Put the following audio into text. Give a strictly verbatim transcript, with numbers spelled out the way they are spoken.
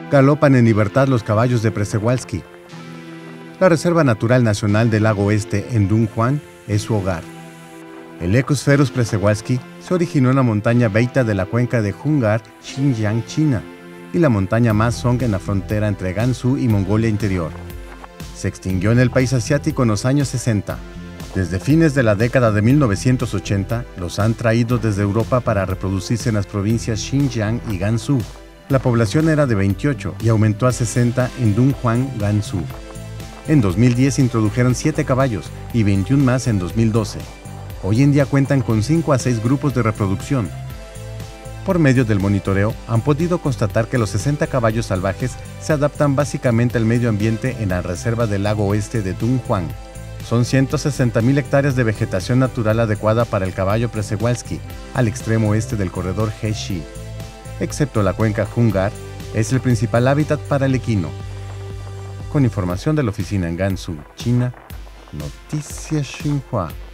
Galopan en libertad los caballos de Przewalski. La Reserva Natural Nacional del Lago Este en Dunhuang es su hogar. El Ecosferus Przewalski se originó en la montaña Beita de la cuenca de Hungar, Xinjiang, China, y la montaña Ma Song en la frontera entre Gansu y Mongolia Interior. Se extinguió en el país asiático en los años sesenta. Desde fines de la década de mil novecientos ochenta, los han traído desde Europa para reproducirse en las provincias Xinjiang y Gansu. La población era de veintiocho y aumentó a sesenta en Dunhuang, Gansu. En dos mil diez introdujeron siete caballos y veintiún más en dos mil doce. Hoy en día cuentan con cinco a seis grupos de reproducción. Por medio del monitoreo, han podido constatar que los sesenta caballos salvajes se adaptan básicamente al medio ambiente en la reserva del lago oeste de Dunhuang. Son ciento sesenta mil hectáreas de vegetación natural adecuada para el caballo Przewalski, al extremo oeste del corredor Heshi. Excepto la cuenca Hungar, es el principal hábitat para el equino. Con información de la oficina en Gansu, China, Noticias Xinhua.